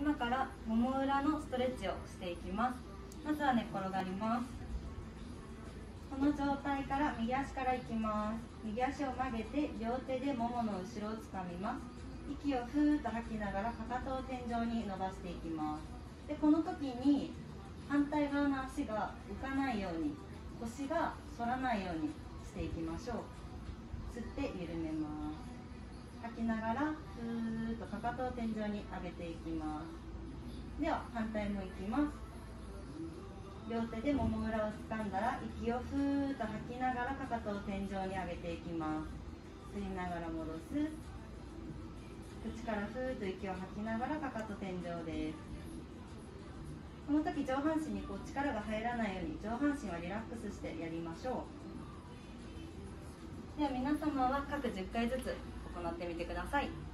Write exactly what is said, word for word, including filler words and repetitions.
今からもも裏のストレッチをしていきます。まずは寝っ転がります。この状態から右足からいきます。右足を曲げて両手でももの後ろをつかみます。息をふーっと吐きながらかかとを天井に伸ばしていきます。でこの時に反対側の足が浮かないように、腰が反らないようにしていきましょう。吸って緩めます。吐きながらふーっとかかとを天井に上げていきます。では反対もいきます。両手でもも裏を掴んだら息をふーっと吐きながらかかとを天井に上げていきます。吸いながら戻す。口からふーっと息を吐きながらかかと天井です。この時上半身にこう力が入らないように上半身はリラックスしてやりましょう。では皆様は各じゅっかいずつ行ってみてください。